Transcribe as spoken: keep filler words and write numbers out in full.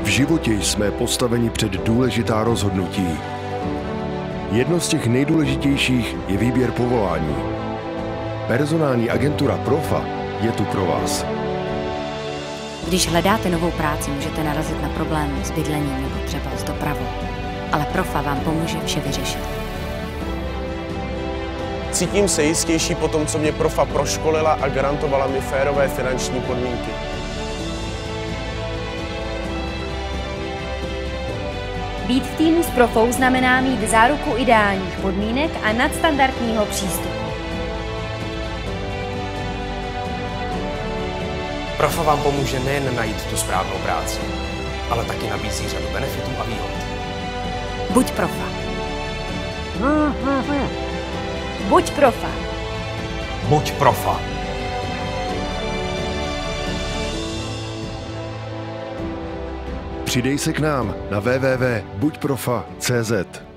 V životě jsme postaveni před důležitá rozhodnutí. Jedno z těch nejdůležitějších je výběr povolání. Personální agentura Profa je tu pro vás. Když hledáte novou práci, můžete narazit na problém s bydlením nebo třeba s dopravou. Ale Profa vám pomůže vše vyřešit. Cítím se jistější po tom, co mě Profa proškolila a garantovala mi férové finanční podmínky. Být v týmu s Profou znamená mít záruku ideálních podmínek a nadstandardního přístupu. Profa vám pomůže nejen najít tu správnou práci, ale taky nabízí řadu benefitů a výhod. Buď Profa. Buď Profa. Buď Profa. Přidej se k nám na w w w tečka buď profa tečka c z.